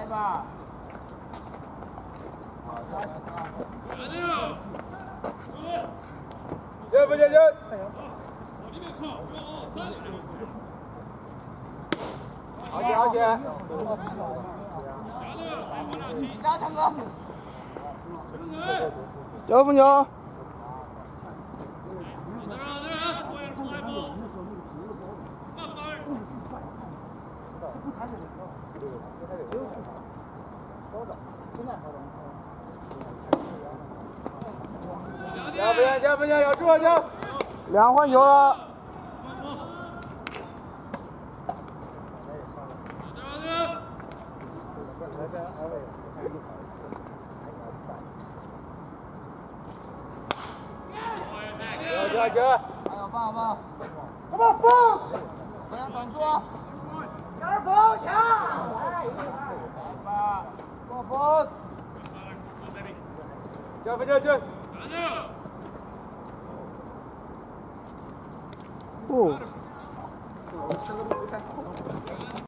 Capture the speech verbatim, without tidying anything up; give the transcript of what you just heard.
吧。 接不接接？好些好些。 加强哥。 九分球。 加分加分加要注加！两换球了。加球！ 还有棒棒！ Come on， 风！ 不要短住啊！ 加风抢！来吧，过风！加分加分！哦。